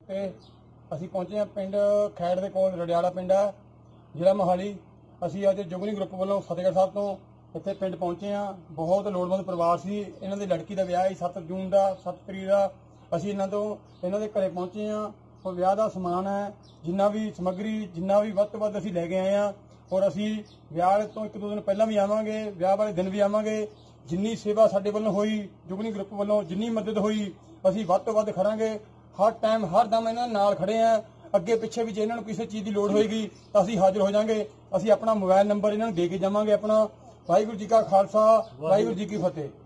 फतेह। ਅਸੀਂ ਪਹੁੰਚੇ ਹਾਂ ਪਿੰਡ ਖੈੜ ਦੇ ਕੋਲ ਰੜਿਆਲਾ ਪਿੰਡ ਹੈ ਜ਼ਿਲ੍ਹਾ ਮੋਹਾਲੀ। ਅਸੀਂ ਅੱਜ ਜੁਗਨੀ ਗਰੁੱਪ ਵੱਲੋਂ ਫਤਿਹਗੜ੍ਹ ਸਾਹਿਬ ਤੋਂ ਇੱਥੇ ਪਿੰਡ ਪਹੁੰਚੇ ਹਾਂ। ਬਹੁਤ ਲੋੜਵੰਦ ਪਰਿਵਾਰ ਸੀ। ਇਹਨਾਂ ਦੀ ਲੜਕੀ ਦਾ ਵਿਆਹ ਸੀ 7 ਜੂਨ ਦਾ 7 ਤਰੀਕ ਦਾ। ਅਸੀਂ ਇਹਨਾਂ ਦੇ ਘਰੇ ਪਹੁੰਚੇ ਹਾਂ। और ਵਿਆਹ ਦਾ ਸਮਾਨ ਹੈ ਜਿੰਨਾ ਵੀ ਸਮੱਗਰੀ ਜਿੰਨਾ ਵੀ ਵੱਧ ਤੋਂ ਵੱਧ ਅਸੀਂ ਲੈ ਕੇ ਆਏ ਹਾਂ। और ਅਸੀਂ ਵਿਆਹ ਤੋਂ 1-2 ਦਿਨ ਪਹਿਲਾਂ ਵੀ ਆਵਾਂਗੇ, ਵਿਆਹ ਵਾਲੇ ਦਿਨ ਵੀ ਆਵਾਂਗੇ। ਜਿੰਨੀ ਸੇਵਾ ਸਾਡੇ ਵੱਲੋਂ ਹੋਈ ਜੁਗਨੀ ਗਰੁੱਪ ਵੱਲੋਂ ਜਿੰਨੀ ਮਦਦ ਹੋਈ ਅਸੀਂ ਵੱਧ ਤੋਂ ਵੱਧ ਖੜਾਂਗੇ। ਹਰ ਟਾਈਮ ਹਰ ਦਮ ਇਹਨਾਂ ਨਾਲ ਖੜੇ ਹਾਂ। ਅੱਗੇ ਪਿੱਛੇ ਵੀ ਜੇ ਇਹਨਾਂ ਨੂੰ ਕਿਸੇ ਚੀਜ਼ ਦੀ ਲੋੜ ਹੋਏਗੀ ਤਾਂ ਅਸੀਂ ਹਾਜ਼ਰ ਹੋ ਜਾਵਾਂਗੇ। ਅਸੀਂ ਆਪਣਾ ਮੋਬਾਈਲ ਨੰਬਰ ਇਹਨਾਂ ਨੂੰ ਦੇ ਕੇ ਜਾਵਾਂਗੇ ਆਪਣਾ। ਵਾਹਿਗੁਰੂ ਜੀ ਕਾ ਖਾਲਸਾ, ਵਾਹਿਗੁਰੂ ਜੀ ਕੀ ਫਤਿਹ।